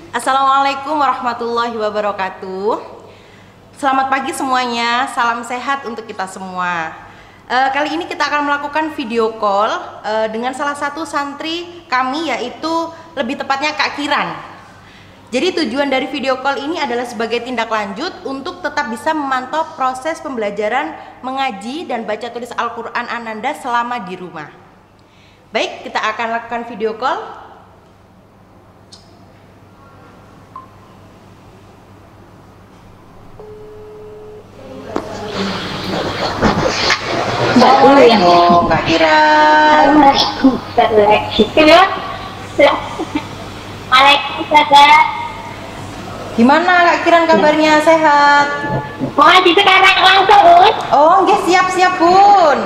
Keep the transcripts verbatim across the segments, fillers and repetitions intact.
Assalamualaikum warahmatullahi wabarakatuh. Selamat pagi semuanya, salam sehat untuk kita semua. uh, Kali ini kita akan melakukan video call uh, dengan salah satu santri kami, yaitu lebih tepatnya Kak Kiran. Jadi tujuan dari video call ini adalah sebagai tindak lanjut untuk tetap bisa memantau proses pembelajaran mengaji dan baca tulis Al-Quran Ananda selama di rumah. Baik, kita akan lakukan video call. Assalamualaikum Kak Kiran. Waalaikumsalam. Gimana Kak Kiran kabarnya, sehat? Mau di sekarang langsung, Us? Oh, nggih, siap-siap Bun.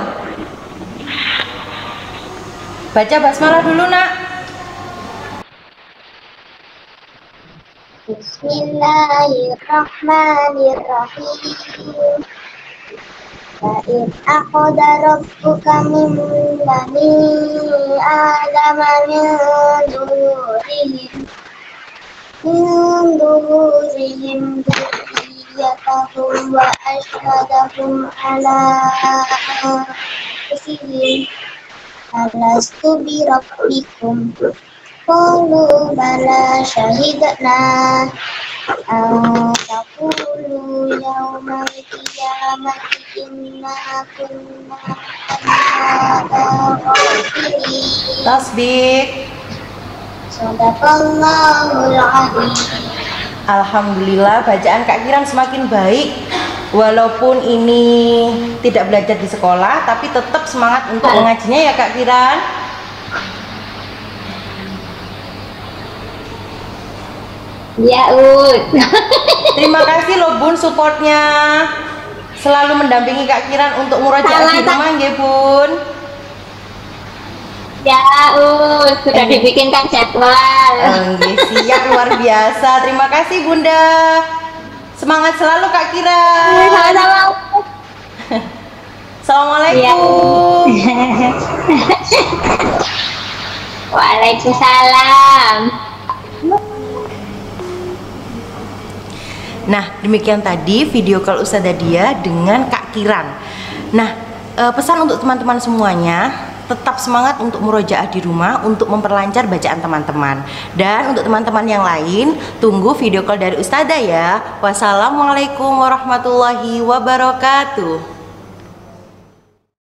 Baca basmalah dulu, Nak. Bismillahirrahmanirrahim. Fa'id akhadha rabbuka min bani adama min duhurihim min duhurihim dhurriyyatahum wa ashhadahum ala anfusihim alastu bi rabbikum qalu bala syahidna an taqulu yawmal qiyamati inna kunna an hadza ghafilin. Tasbih. Shadaqallahul azim. Alhamdulillah, bacaan Kak Kiran semakin baik. Walaupun ini tidak belajar di sekolah, tapi tetap semangat untuk mengajinya ya Kak Kiran. Ya, Ud. Terima kasih loh Bun supportnya. Selalu mendampingi Kak Kiran untuk murojaah di rumah nggih Bun. Ya, Ud, sudah Eh. dibikinkan jadwal. Nggih, siap, luar biasa. Terima kasih Bunda. Semangat selalu Kak Kiran. Sama-sama. Assalamualaikum. Waalaikumsalam. Nah, demikian tadi video call Ustazah Dia dengan Kak Kiran. Nah, eh, pesan untuk teman-teman semuanya, tetap semangat untuk murojaah di rumah untuk memperlancar bacaan teman-teman. Dan untuk teman-teman yang lain, tunggu video call dari Ustazah ya. Wassalamualaikum warahmatullahi wabarakatuh.